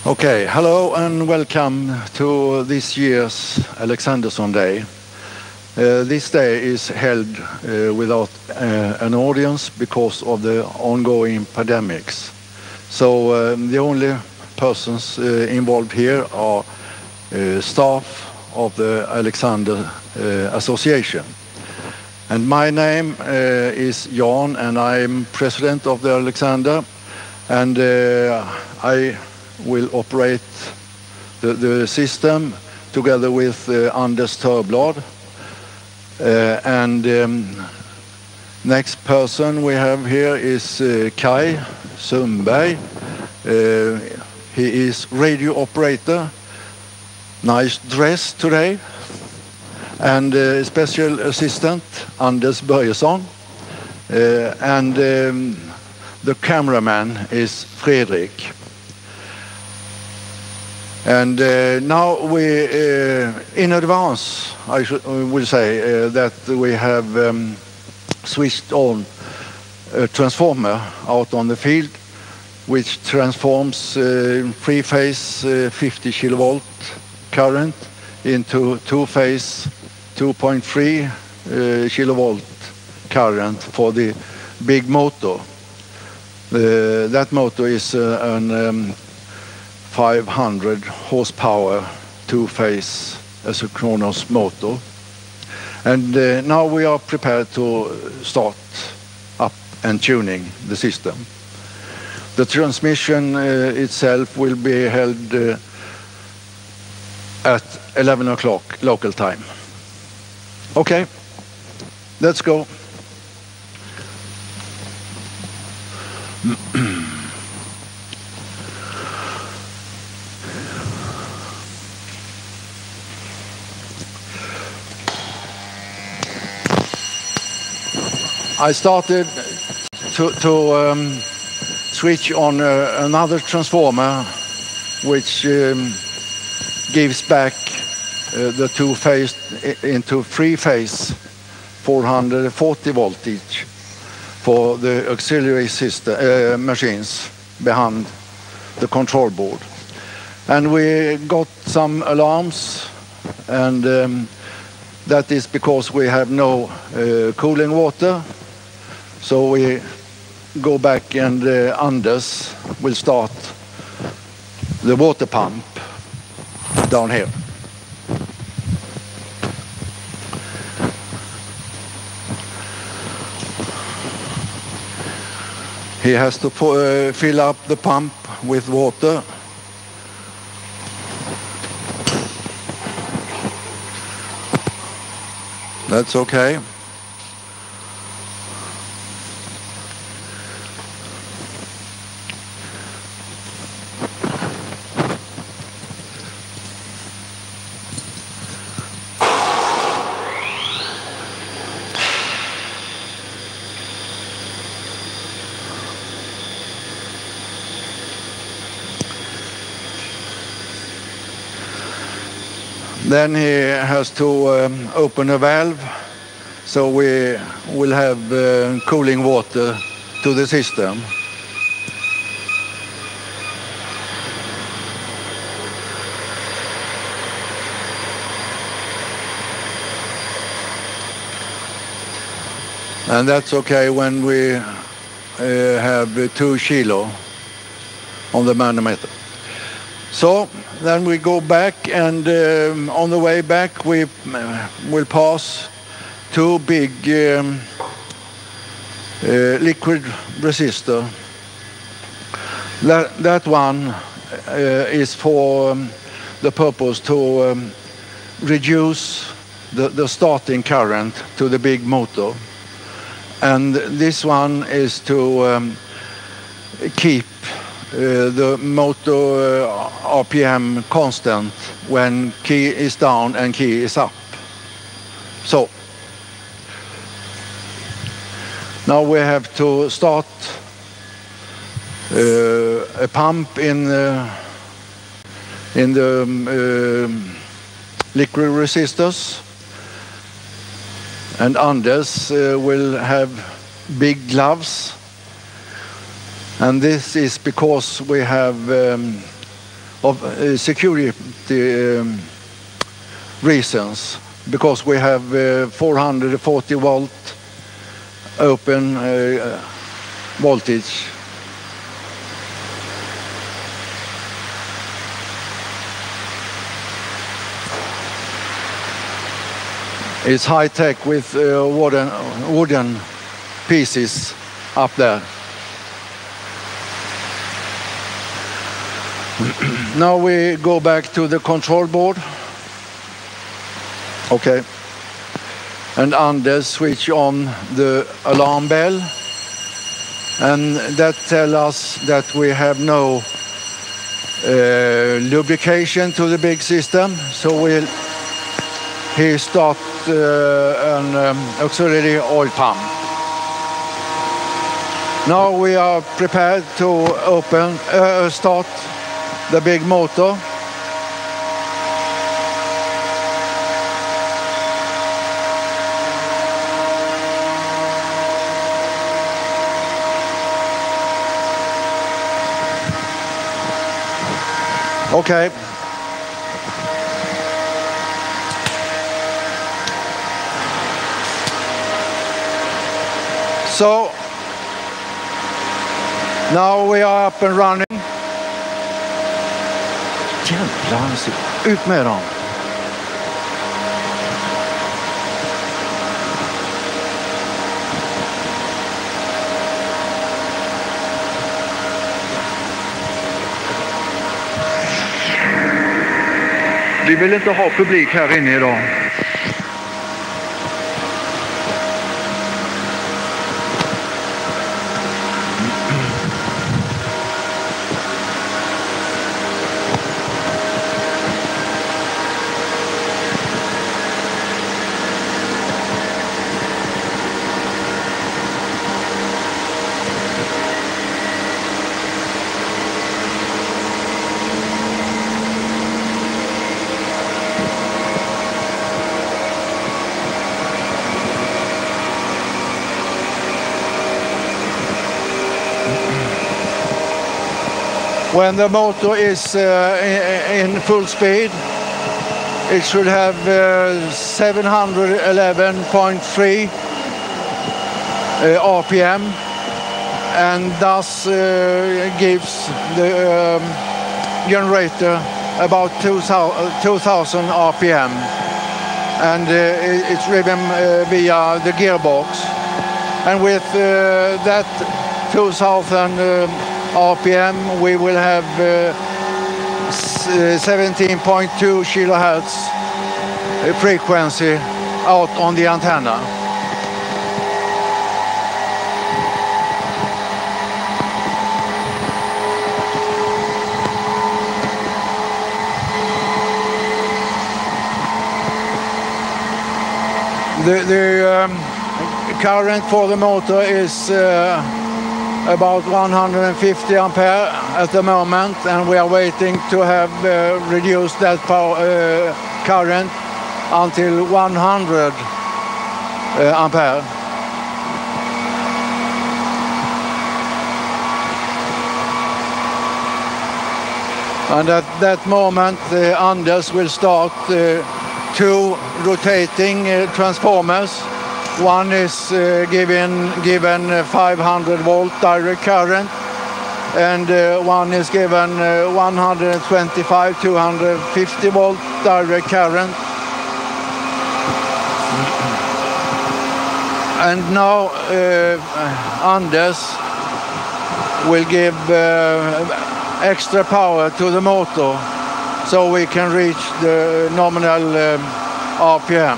Okay, hello and welcome to this year's Alexanderson Day. This day is held without an audience because of the ongoing pandemics. So the only persons involved here are staff of the Alexander Association. And my name is Jan, and I'm president of the Alexander, and I will operate the system together with Anders Törblad. Next person we have here is Kai Sundberg. He is radio operator. Nice dress today. And special assistant Anders Börjesson. The cameraman is Fredrik. And now we, in advance, I will say that we have switched on a transformer out on the field, which transforms three-phase 50 kilovolt current into two-phase 2.3 kilovolt current for the big motor. That motor is an 500 horsepower two-phase asynchronous motor. And now we are prepared to start up and tuning the system. The transmission itself will be held at 11 o'clock local time. Okay, let's go. I started to switch on another transformer, which gives back the two-phase into three-phase 440 voltage for the auxiliary system machines behind the control board. And we got some alarms, and that is because we have no cooling water. So we go back, and Anders will start the water pump down here. He has to fill up the pump with water. That's okay. Then he has to open a valve, so we will have cooling water to the system. And that's okay when we have 2 kilo on the manometer. So then we go back, and on the way back we will pass 2 big liquid resistor. That one is for the purpose to reduce the starting current to the big motor. And this one is to keep the motor RPM constant when key is down and key is up. So now we have to start a pump in the liquid resistors, and Anders will have big gloves. And this is because we have of security reasons, because we have 440 volt open voltage. It's high tech with wooden pieces up there. Now we go back to the control board. Okay. And Anders switch on the alarm bell. And that tells us that we have no lubrication to the big system. So he start an auxiliary oil pump. Now we are prepared to start the big motor. Okay. So now we are up and running. Jävlar, ut med dem. Vi vill inte ha publik här inne idag. When the motor is in full speed, it should have 711.3 RPM, and thus gives the generator about 2000 RPM, and it's driven via the gearbox. And with that 2000 RPM, we will have 17.2 kilohertz frequency out on the antenna. The current for the motor is about 150 ampere at the moment, and we are waiting to have reduced that power, current until 100 ampere. And at that moment, Anders will start two rotating transformers. One is given 500 volt direct current, and one is given 125, 250 volt direct current. And now Anders will give extra power to the motor so we can reach the nominal RPM.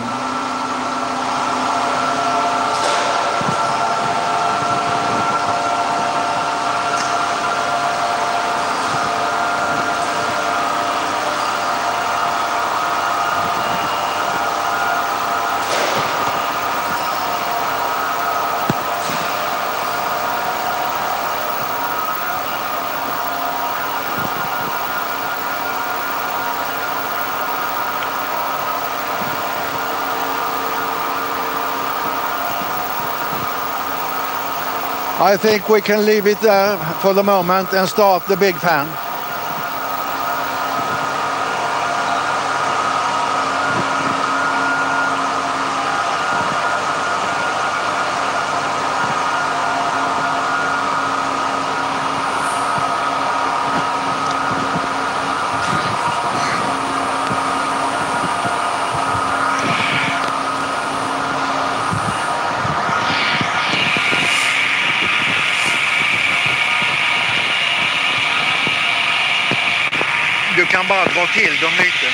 I think we can leave it there for the moment and start the big fan. Du kan bara dra till dem lite.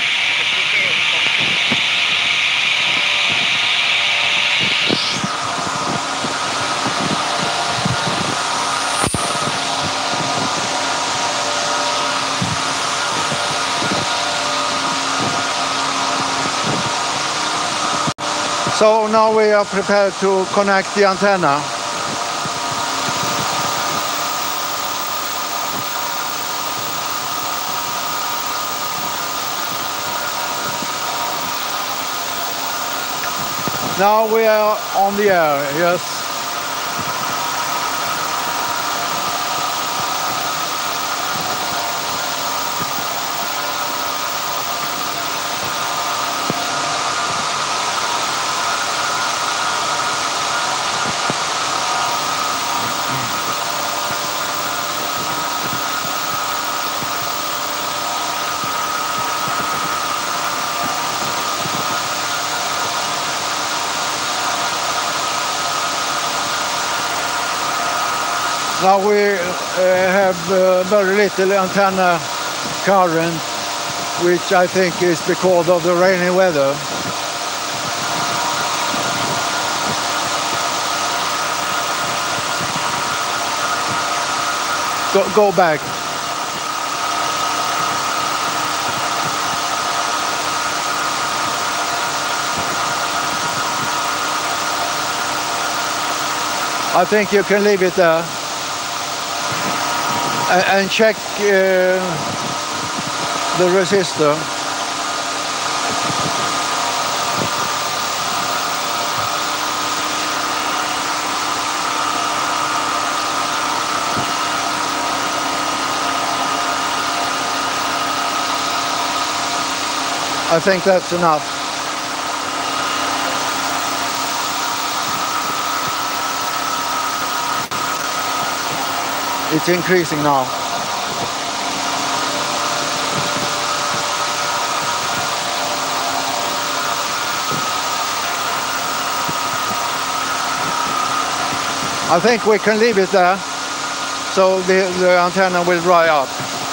So now we are prepared to connect the antenna. Now we are on the air, yes. Now we have very little antenna current, which I think is because of the rainy weather. Go back. I think you can leave it there. And check the resistor. I think that's enough. It's increasing now. I think we can leave it there, so the antenna will dry up.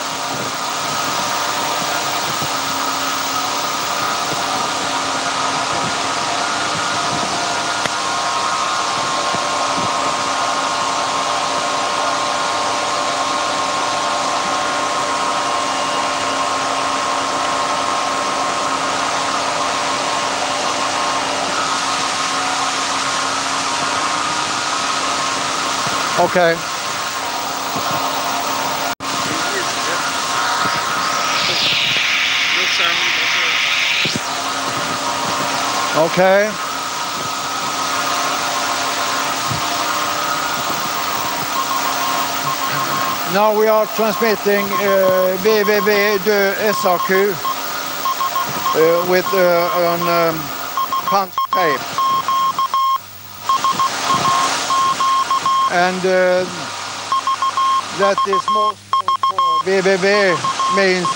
Okay. Okay. Now we are transmitting BBB de SAQ with an punch tape. And that is most for BBB means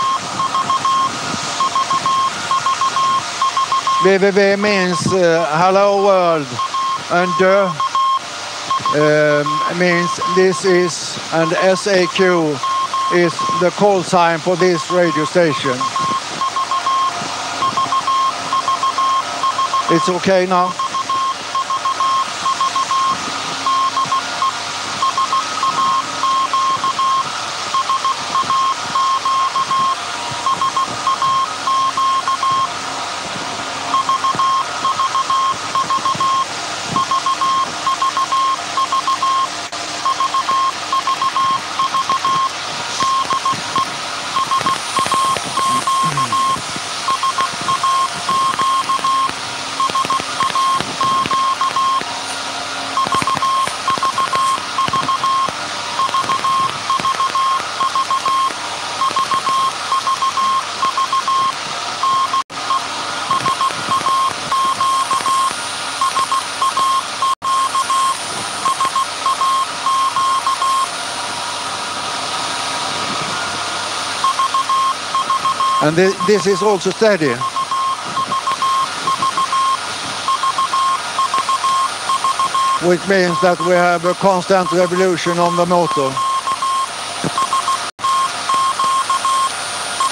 hello world, and means this is, and SAQ is the call sign for this radio station. It's okay now? And this is also steady. Which means that we have a constant revolution on the motor.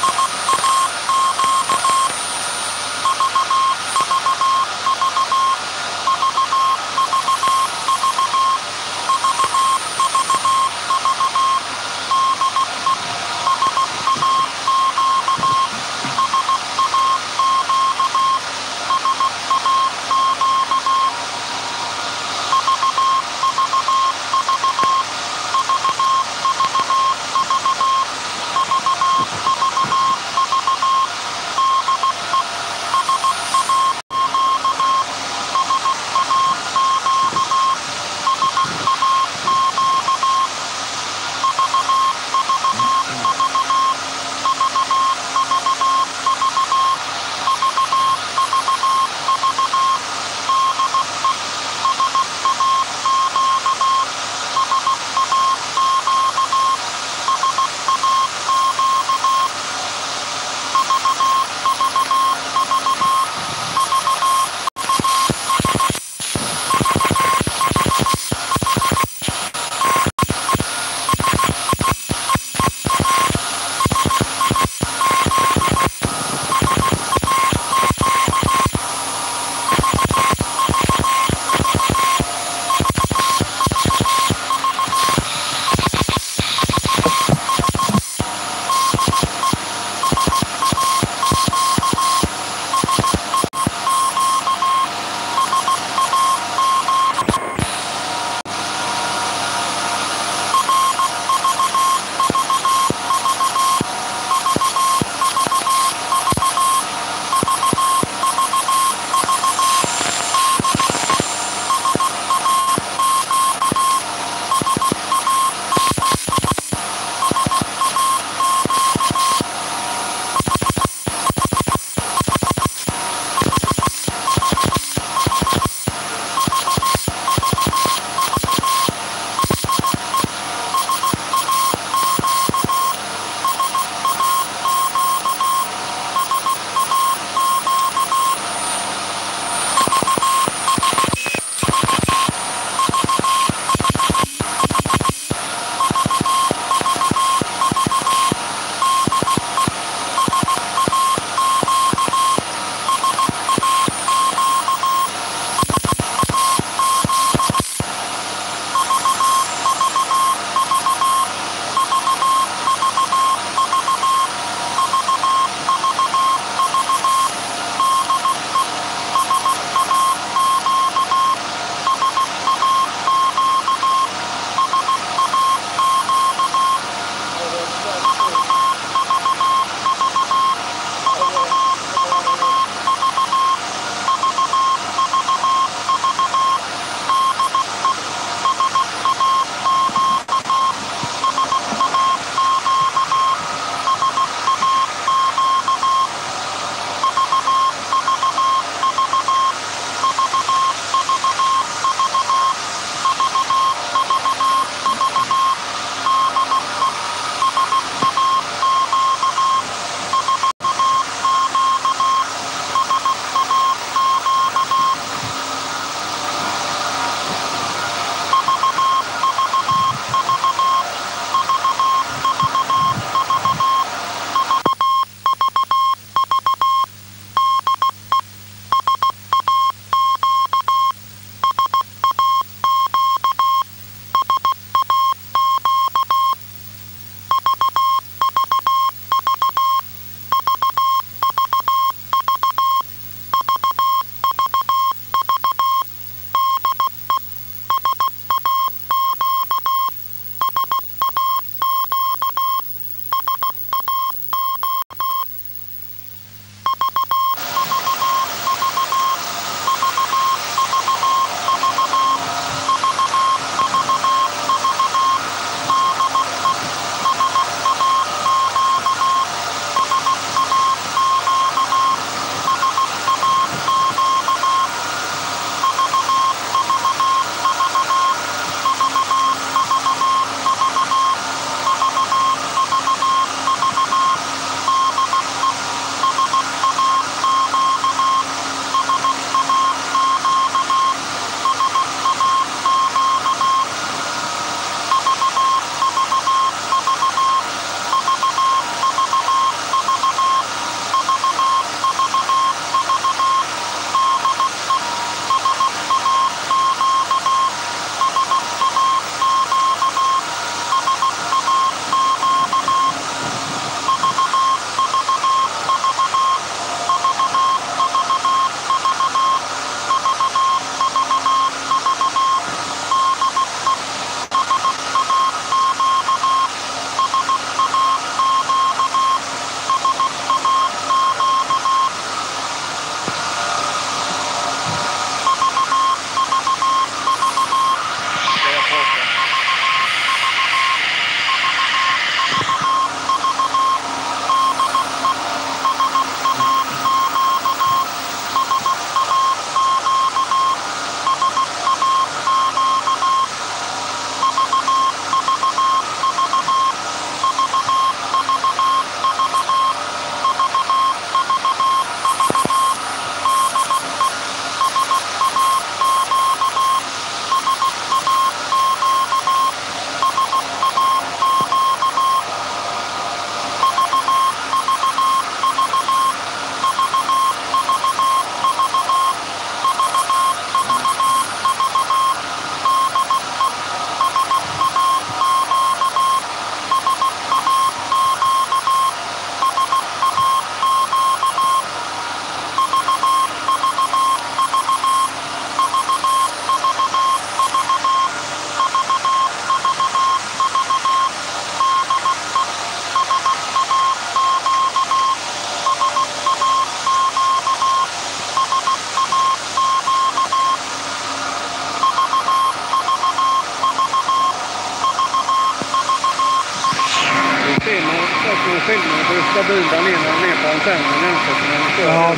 sak med skillnad. Det är stabil där nere på antennen jämfört med den stora.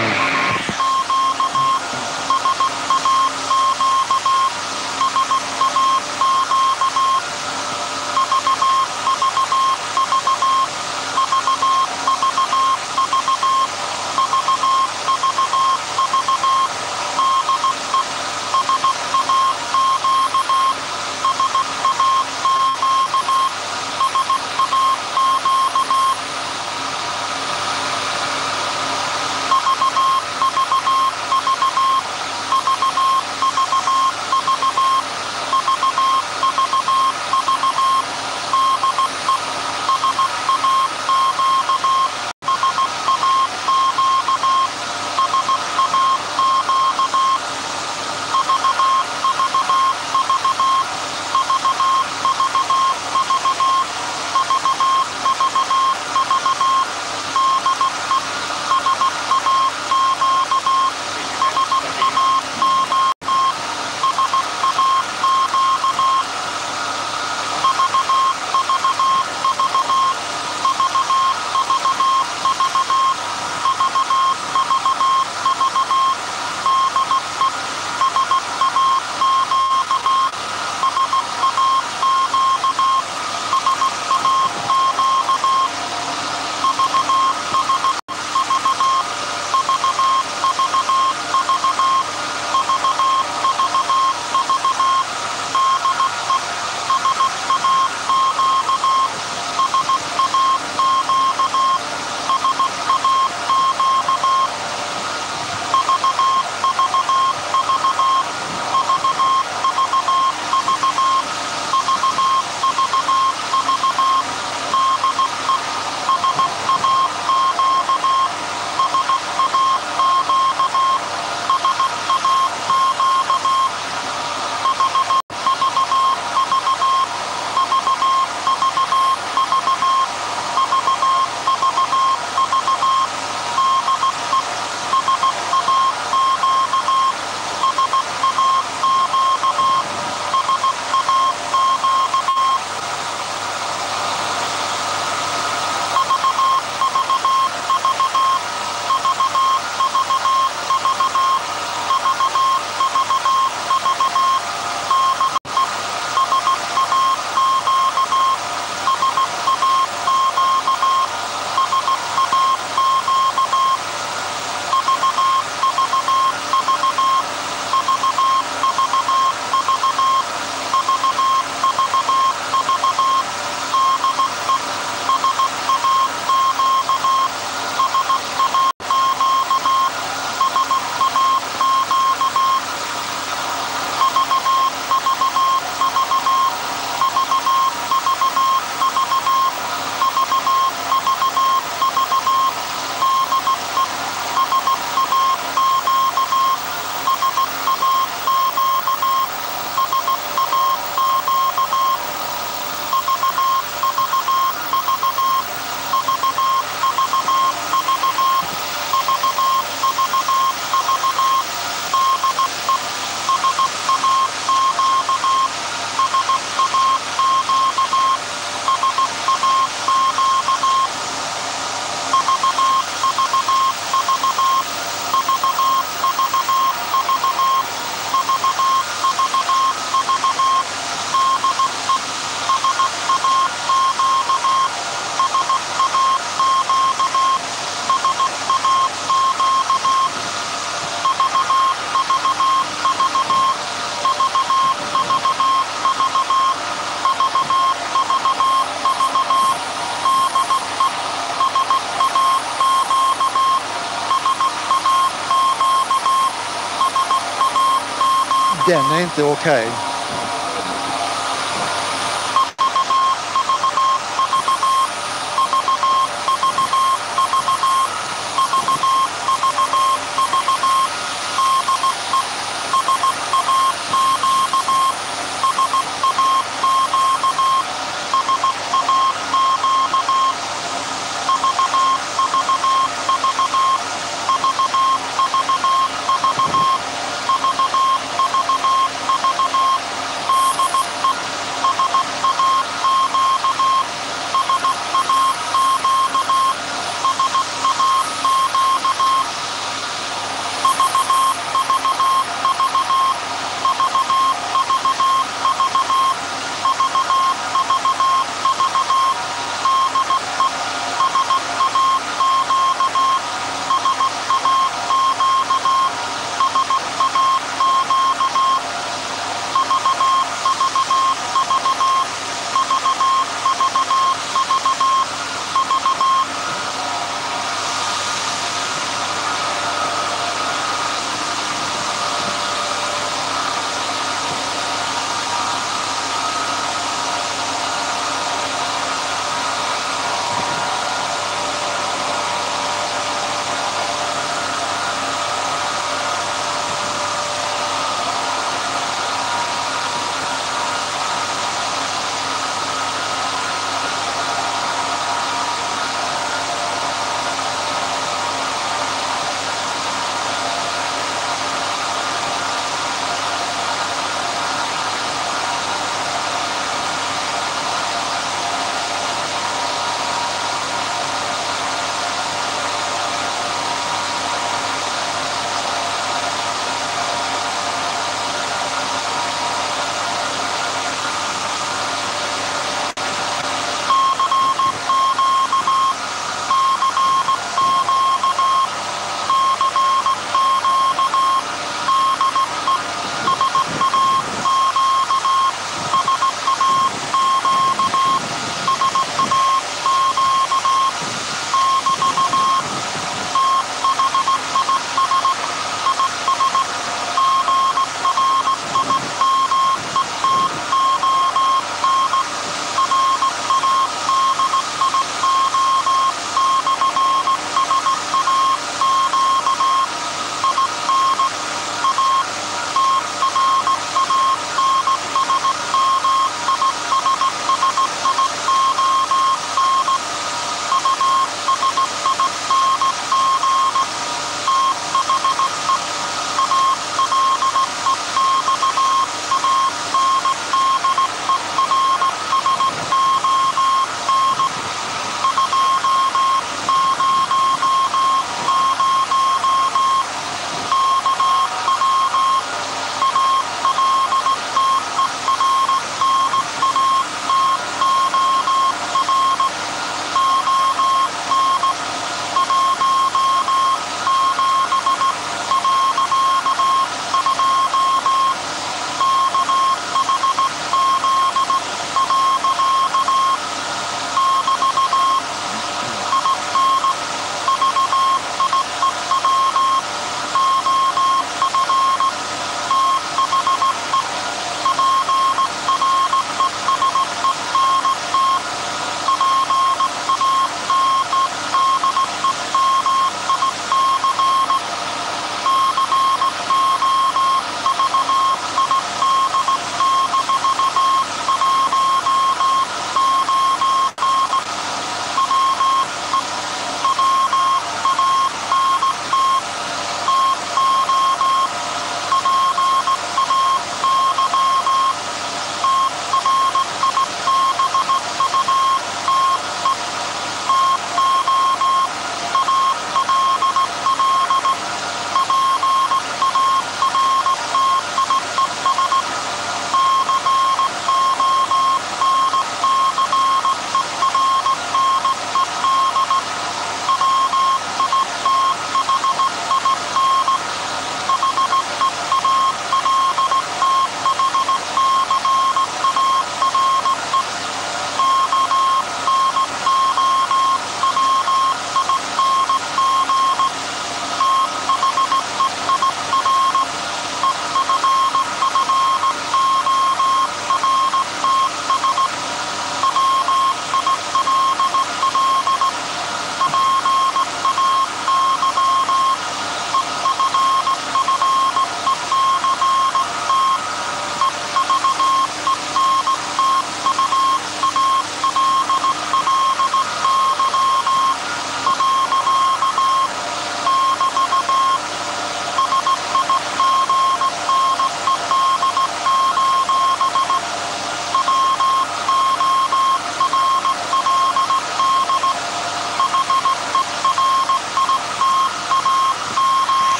Den är inte okej.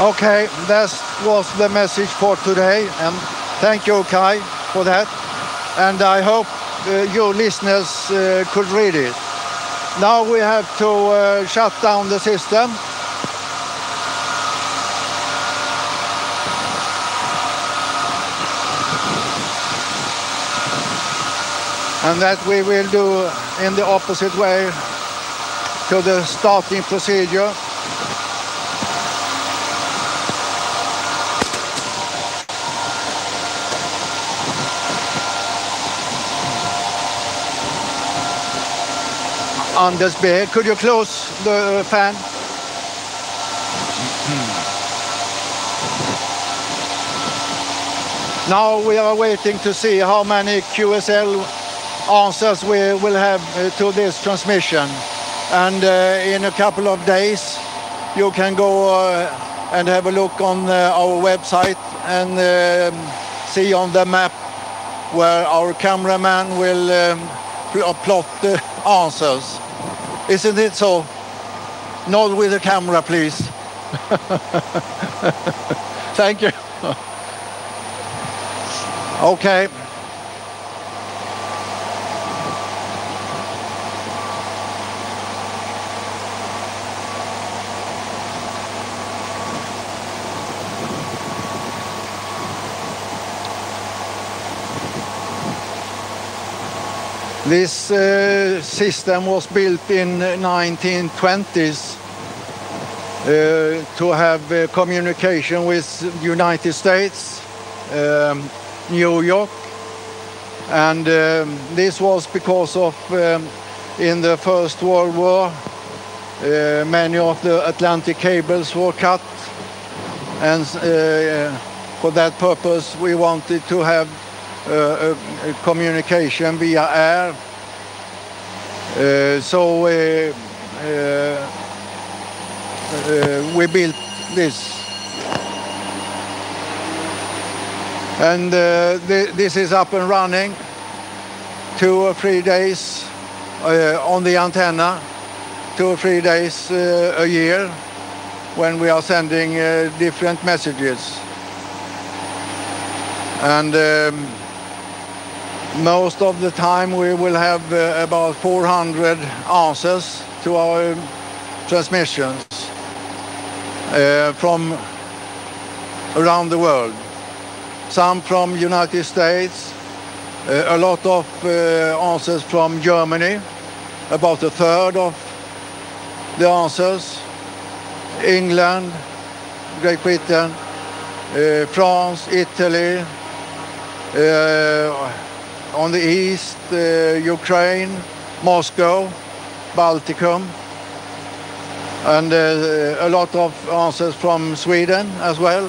Okay, that was the message for today, and thank you, Kai, for that. And I hope you listeners could read it. Now we have to shut down the system. And that we will do in the opposite way to the starting procedure. Anders B, could you close the fan? Now we are waiting to see how many QSL answers we will have to this transmission. And in a couple of days, you can go and have a look on our website and see on the map where our cameraman will plot the answers. Isn't it so? Nod with the camera, please. Thank you. Okay. This system was built in 1920s to have communication with United States, New York, and this was because of in the First World War many of the Atlantic cables were cut, and for that purpose we wanted to have a communication via air. So we built this. And this is up and running 2 or 3 days on the antenna, 2 or 3 days a year when we are sending different messages. And most of the time we will have about 400 answers to our transmissions from around the world. Some from United States, a lot of answers from Germany, about a third of the answers, England, Great Britain, France, Italy, on the east, Ukraine, Moscow, Balticum, and a lot of answers from Sweden as well.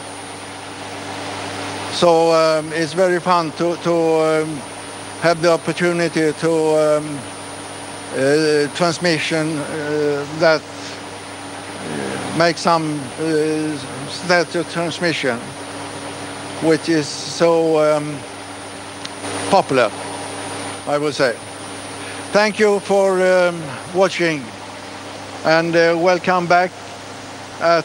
So it's very fun to have the opportunity to transmission that make some static transmission, which is so popular, I would say. Thank you for watching, and welcome back at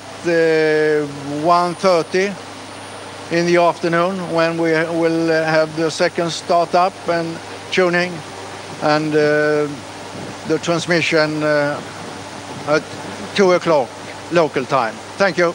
1:30 in the afternoon when we will have the second startup and tuning and the transmission at 2 o'clock local time. Thank you.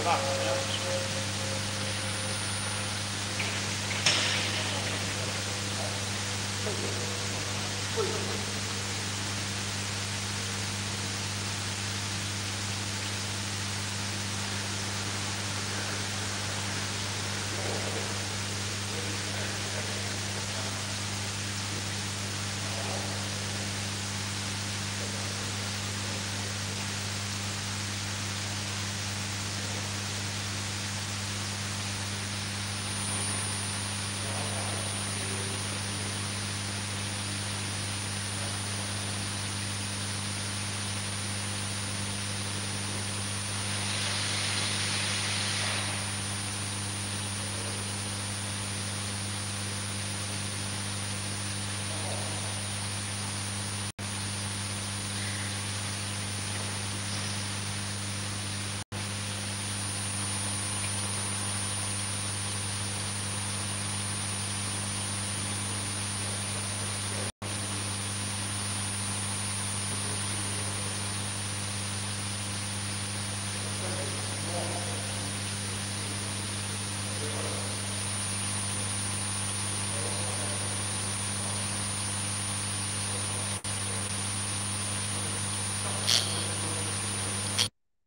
vatten.